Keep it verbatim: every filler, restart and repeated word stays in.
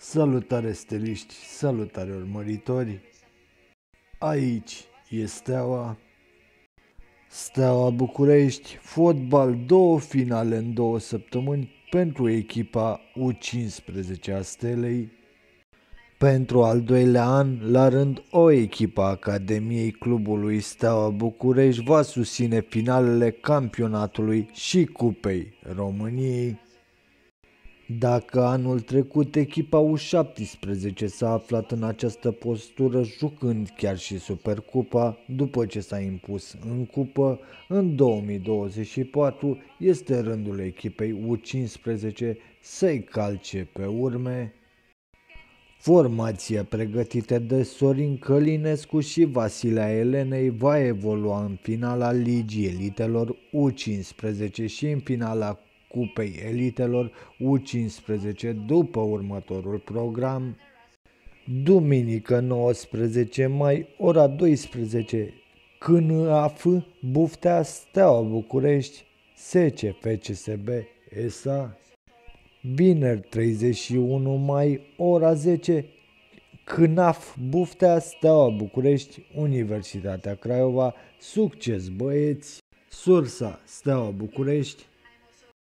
Salutare steliști, salutare urmăritori, aici e Steaua, Steaua București, fotbal, două finale în două săptămâni pentru echipa U cincisprezece a Stelei. Pentru al doilea an la rând, o echipă a Academiei clubului Steaua București va susține finalele campionatului și Cupei României. Dacă anul trecut echipa U șaptesprezece s-a aflat în această postură jucând chiar și Supercupa, după ce s-a impus în cupă, în două mii douăzeci și patru este rândul echipei U cincisprezece să-i calce pe urme. Formația pregătită de Sorin Călinescu și Vasilea Elenei va evolua în finala Ligii Elitelor U cincisprezece și în finala Cupei Elitelor U cincisprezece după următorul program. Duminică nouăsprezece mai, ora douăsprezece, C N A F Buftea Steaua București, S C F C S B S A. Vineri treizeci și unu mai, ora zece, C N A F Buftea Steaua București, Universitatea Craiova, succes băieți! Sursa Steaua București.